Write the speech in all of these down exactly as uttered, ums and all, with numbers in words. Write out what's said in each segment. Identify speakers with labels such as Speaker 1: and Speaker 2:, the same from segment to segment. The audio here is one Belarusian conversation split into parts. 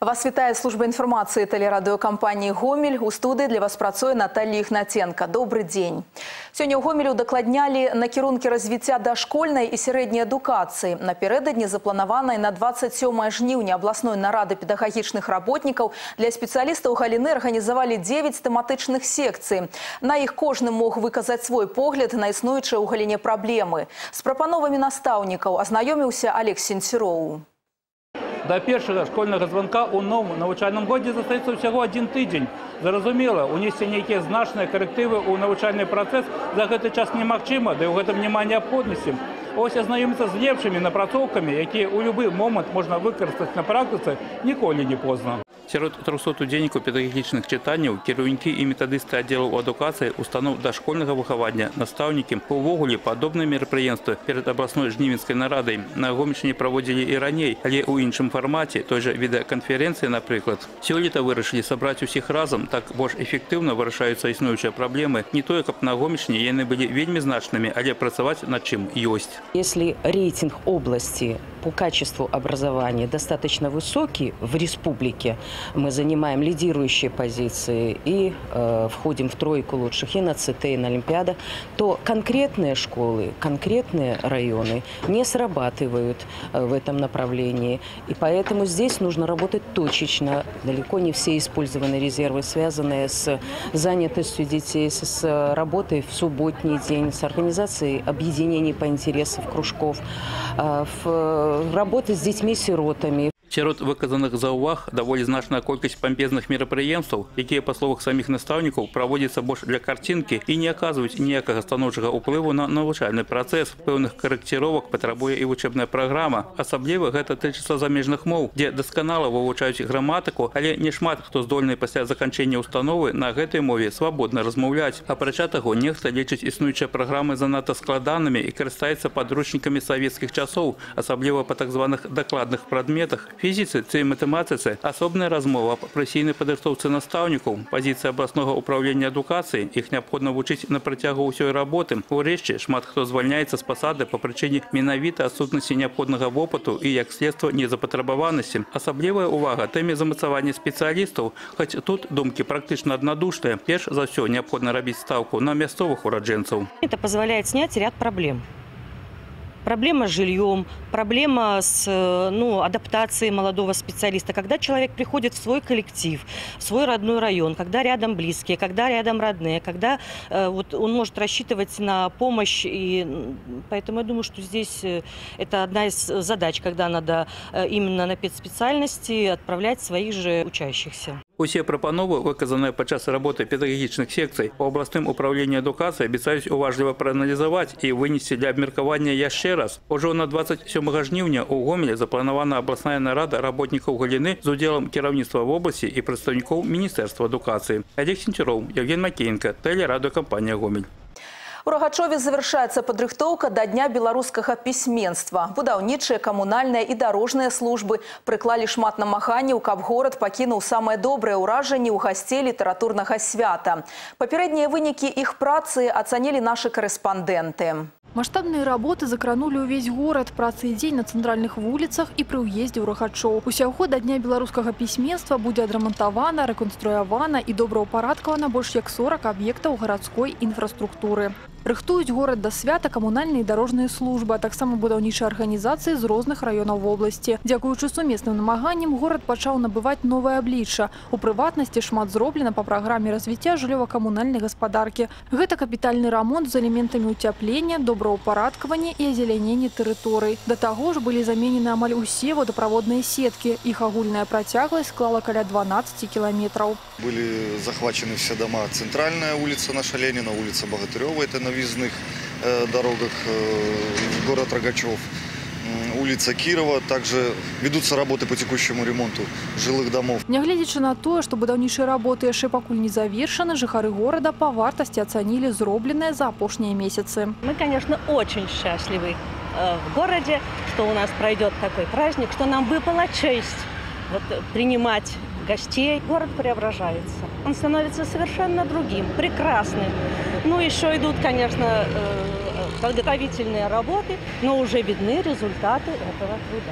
Speaker 1: Вас вітає служба інформації телерадіокомпанії «Гомель». У студії для вас працює Наталія Ігнатенко. Добрий день. Сьогодні у Гомелю докладняли накірунки розвиття дошкольної і середньої едукації. Напередодні запланованої на двадцять сьоме жнівня обласної наради педагогічних працівників для спеціалістів галини організували дев'ять тематичних секцій. На їх кожен мог виказати свій погляд на існуючі у галині проблеми. З пропановами наставників ознайомився Олег Сенціров.
Speaker 2: До першого школьного дзвонка у новому навчальному році залишається всього один тиждень. Зрозуміло, унести якісь значні корективи у навчальний процес за цей час неможливо, да і в цьому немає необхідності. Ось ознайомитися з ліпшими напрацовками, які у будь-який момент можна використати на практиці, ніколи не поздно. Серед трьохсот удзельніків педагогічних читанняў кіраўнікі і методисты аддзелаў адукацыі, устаноў дашкольнага выхавання, настаўнікі. Увогуле падобныя мерапрыемствы перад абласной жнівеньскай нарадай на Гомельшчыне праводзілі і раней, але ў іншым фармаце, той жа відэаканферэнцыі, напрыклад. Сёлета вырашылі сабраць усіх разам, так больш эфектыўна вырашаюцца існуючыя праблемы. Не тое, каб на Гомельшчыне яны былі вельмі значнымі, але працаваць над чым ёсць.
Speaker 3: Если рейтинг области по качеству образования достаточно высокий в республике, мы занимаем лидирующие позиции и э, входим в тройку лучших и на ЦТ, и на Олимпиада, то конкретные школы, конкретные районы не срабатывают э, в этом направлении. И поэтому здесь нужно работать точечно. Далеко не все использованы резервы, связанные с занятостью детей, с работой в субботний день, с организацией объединений по интересам кружков, э, в работы с детьми-сиротами.
Speaker 2: Сярод выказаных заўваг даволі значная колькасць пампезных мерапрыемстваў, якія, па словах саміх настаўнікаў, праводзяцца больш для карцінкі і не аказваюць ніякага станоўчага ўплыву на навучальны працэс. Пэўных карэкціровак патрабуе і вучэбная праграма. Асабліва гэта тычыцца замежных моў, дзе дасканала вывучаюць граматыку, але не шмат хто здольны пасля заканчэння установы на гэтай мове свабодна размаўляць. Апрача таго, нехта лічыць існуючыя праграмы занадта складанымі і карыстаецца падручнікамі савецкіх часоў, асабліва па так званых дакладных прадметах. Фізіцы ці матэматыцы асобная размова аб прафесійнай падрыхтоўцы настаўнікаў, пазіцыя абласнога ўправлення адукацыі, іх неабходна вучыць на працягу ўсёй работы. Урэшце, шмат хто звальняецца з пасады па прычыне менавіта адсутнасці неабходнага вопыту і, як следства, незапатрабаванасці. Асаблівая ўвага тэме замацавання спецыялістаў, хоць тут думкі практычна аднадушныя. Перш за ўсё неабходна рабіць стаўку на мясцовых ураджэнцаў.
Speaker 4: Это позволяет снять ряд проблем. Проблема с жильем, проблема с ну, адаптацией молодого специалиста. Когда человек приходит в свой коллектив, в свой родной район, когда рядом близкие, когда рядом родные, когда э, вот он может рассчитывать на помощь. И поэтому я думаю, что здесь это одна из задач, когда надо именно на педспециальности отправлять своих же учащихся.
Speaker 2: Усе прапановы, выказаныя падчас работы педагогічных секцый у абласным управленні адукацыі, абяцаюць уважліва прааналізаваць і вынесці для абмеркавання яшчэ раз. Ужо на двадцать сёмага жніўня у Гомелі запланавана абласная нарада работнікаў галіны з удзелам кіраўніцтва вобласці і прадстаўнікоў Міністэрства адукацыі. Олег Сенціров, Евген Макеенко, телерадиокомпания «Гомель».
Speaker 1: У Рогачове завершается падрыхтоўка до Дня беларускага пісьменства. Будаўнічыя, камунальныя і дарожныя службы прыклалі шмат намаганняў, каб горад пакінуў самае добрае ўражанне ў гасцей літаратурнага свята. Папярэднія вынікі іх працы ацанілі нашы корэспандэнты.
Speaker 5: Масштабные работы закранули увесь город, працы і дзень на центральных вуліцах і пры ўездзе ў Рогачоў. Усяго да Дня беларускага пісьменства будзе адрамантавана, рэканструявана і добраўпарадкавана больш як сорок аб'ектаў гарадской інфраструктуры. Рыхтуюць горад да свята камунальныя і дарожныя службы, а таксама будаўнічыя арганізацыі з розных раёнаў вобласці. Дзякуючы сумесным намаганням горад пачаў набываць новае аблічча. У прыватнасці шмат зроблена па праграме развіцця жыллёва-камунальнай гаспадаркі. Гэта капітальны рамонт з элементамі ўцяплення, добраўпарадкавання і азелянення тэрыторый. Да таго ж былі заменены амаль усе водаправодныя сеткі. Іх агульная працягласць склала каля дванаццаці кіламетраў.
Speaker 6: Были захвачены все дома. Центральная улица наша Ленина, улица Богатырёва, это на въездных э, дорогах э, в город Рогачев. Улица Кирова. Также ведутся работы по текущему ремонту жилых домов.
Speaker 5: Нягледзячы на тое, што будаўнічыя работы яшчэ пакуль не завершаны, жыхары города по вартасці ацанілі зробленае за апошнія месяцы.
Speaker 4: Мы, конечно, очень счастливы э, в городе, что у нас пройдет такой праздник, что нам выпала честь вот, принимать гостей. Город преображается. Он становится совершенно другим, прекрасным. Ну, еще идут, конечно, подготовительные работы, но уже видны результаты этого труда.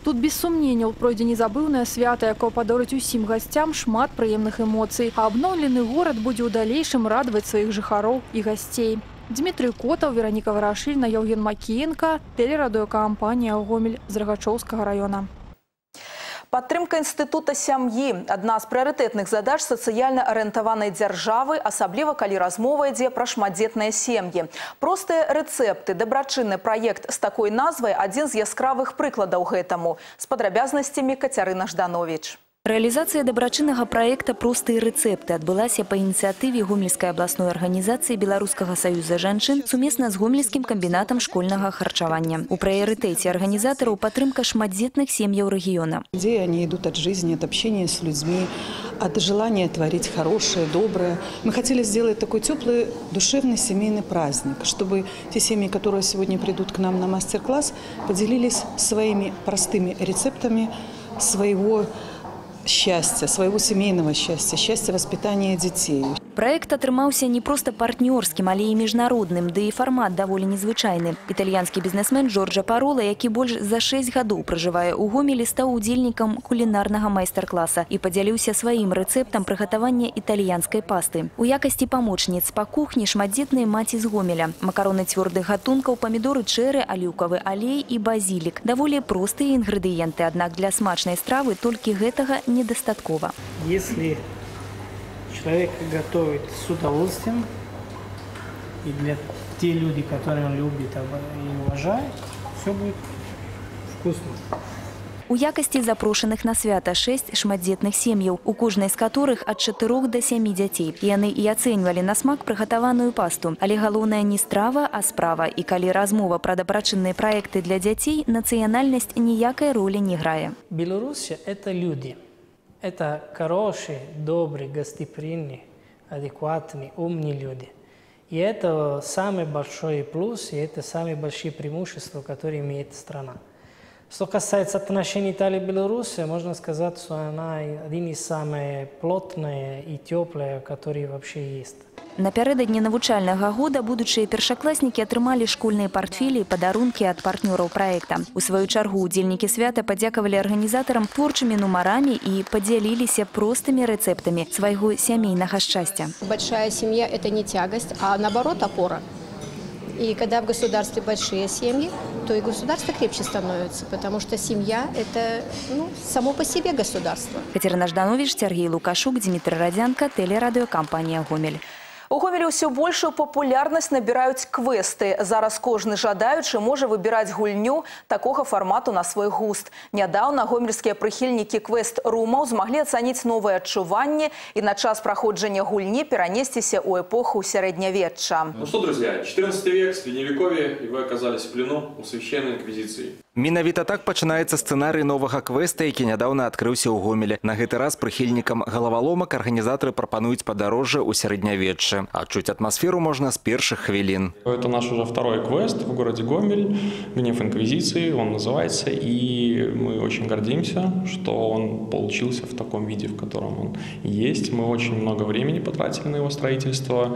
Speaker 5: Тут без сумнення пройдзе незабыўнае свята, якое падорыць усім гасцям шмат прыемных эмоцый. А абноўлены горад будзе ў далейшым радаваць сваіх жыхароў і гасцей. Дмітрий Котаў, Вероніка Варашыльна, Евген Макіенка, тэлерадыёкампанія «Гомель» з Рагачоўскага района.
Speaker 1: Падтрымка інстытута сям'і – адна з прыярытэтных задач сацыяльна арыентаванай дзяржавы, асабліва калі размова ідзе пра шматдзетныя сем'і. Простыя рэцэпты, дабрачынны праект з такой назвай – адзін з яскравых прыкладаў гэтаму. З падрабязнасцямі Кацярына Жданович.
Speaker 7: Реализация добрачыннага проекта «Простые рецепты» отбылась по инициативе Гомельской областной организации Белорусского союза женщин совместно с Гомельским комбинатом школьного харчевания. У приоритете организаторов поддержка шматдетных семей региона.
Speaker 8: Идеи они идут от жизни, от общения с людьми, от желания творить хорошее, доброе. Мы хотели сделать такой теплый, душевный семейный праздник, чтобы те семьи, которые сегодня придут к нам на мастер-класс, поделились своими простыми рецептами своего счастья, своего семейного счастья, счастья воспитания детей.
Speaker 7: Проект атрымаўся не просто партнерским, але и международным, да и формат довольно незвычайны. Итальянский бизнесмен Джорджо Парола, які больш за шесть гадоў проживая у Гомелі, стаў удзельнікам кулінарнага майстар-класа и поделился своим рецептом приготовления итальянской пасты. У якости помощниц по кухне шматдетные маці з Гомеля. Макароны твердых гатункаў, помидоры черри, оливковый алей и базилик. Довольно простые ингредиенты, однако для смачной стравы только гэтага недостаткова.
Speaker 9: Если человек готовит с удовольствием, и для те люди, которые он любит и уважает, все будет вкусно.
Speaker 7: У якости запрошенных на свята шесть шматдетных сем'яў, у кожнай з которых от чатырох до семи дзяцей. И яны и оценивали на смак приготованную пасту. Але галоўнае не страва, а справа. И калі размова про добрачынныя проекты для детей, национальность ніякай роли не играе.
Speaker 9: Белоруссия – это люди. Это хорошие, добрые, гостеприимные, адекватные, умные люди. И это самый большой плюс, и это самые большие преимущества, которые имеет страна. Что касается отношений Италии и Беларуси, можно сказать, что она один из самых плотных и теплых, которые вообще есть.
Speaker 7: Напярэдадні навучальнага года будучыя першакласнікі атрымалі школьныя партфелі і падарункі ад партнёраў праекта. У сваю чаргу удзельнікі свята падзякавалі арганізатарам творчымі нумарамі і падзяліліся простымі рэцэптамі свайго сямейнага шчасця.
Speaker 10: Большая семья – это не тягость, а наоборот опора. И когда в государстве большие семьи, то и государство крепче становится, потому что семья – это ну, само по себе государство.
Speaker 7: Кацярына Жданович, Сергей Лукашук, Дмитрий Радзянка, телерадиокомпания «Гомель».
Speaker 1: У Гомелі ўсё большую папулярнасць набіраюць квесты. Зараз кожны жадаючы можа выбіраць гульню такога фармату на свой густ. Нядаўна гомельскія прыхільнікі квест-румаў змаглі ацаніць новыя адчуванні і на час праходжання гульні перанесціся ў эпоху сярэднявечча.
Speaker 11: Ну что, друзья, четырнадцатый век, средневековье, и вы оказались в плену у священной инквизиции.
Speaker 12: Менавіта так пачынаецца сцэнарый новага квеста, які нядаўна адкрыўся ў Гомелі. На гэты раз прыхільнікам галаваломак арганізатары прапануюць падарожжа ў сярэднявеччы. Адчуць атмасферу можна с первых хвилин.
Speaker 11: Это наш уже второй квест в городе Гомель, «Гнев инквизиции», он называется, и мы очень гордимся, что он получился в таком виде, в котором он есть. Мы очень много времени потратили на его строительство.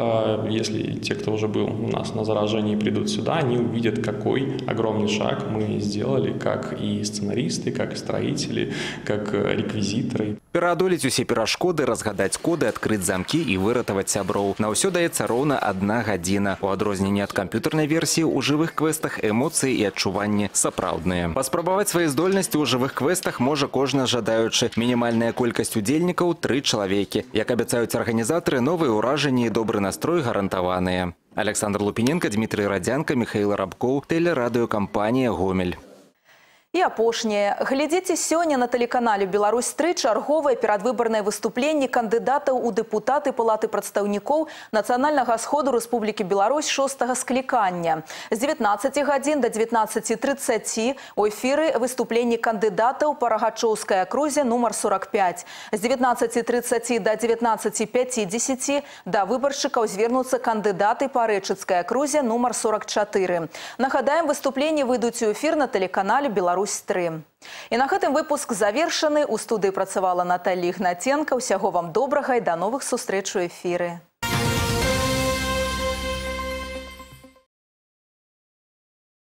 Speaker 11: Если те, кто уже был у нас на заражении, придут сюда, они увидят, какой огромный шаг мы сделали, как и сценаристы, как и строители, как реквизиторы.
Speaker 12: Пераадолець усе перашкоды, разгадаць коды, адкрыць замкі і выратаваць сяброў. На ўсё даецца роўна адна гадзіна. У адрозненні ад камп'ютарнай версіі, у жывых квестах эмоцыі і адчуванні сапраўдныя. Паспрабаваць свае здольнасці ў жывых квестах можа кожны жадаючы. Мінімальная колькасць удзельнікаў – тры чалавекі. Як абяцаюць арганізатары, новыя ўражанні і добры настрой гарантаваныя. Александр Лупиненко, Дмитрий Радзянка, Михаил Рабков, телерадиокомпания «Гомель».
Speaker 1: І апошняе. Глядзіце сёння на тэлеканале «Беларусь тры» чарговае перадвыбарнае выступленне кандыдатаў у дэпутаты Палаты прадстаўнікоў Нацыянальнага сходу Рэспублікі Беларусь шостага склікання. З дзевятнаццаці гадзін да дзевятнаццаці трыццаці у эфіры выступленні кандыдатаў па Рагачоўскай акрузе нумар сорок пять. З дзевятнаццаці трыццаці да дзевятнаццаці пяцідзесяці да выбаршчыкаў звернуцца кандыдаты па Рэчыцкай акрузе нумар сорок чатыры. Нагадаем, выступленні выйдуць у эфір на тэлеканале «Беларусь тры». І на гэтым выпуск завершаны. У студыі працавала Наталья Ігнаценка. Усяго вам добрага і да новых сустрэч у эфіры.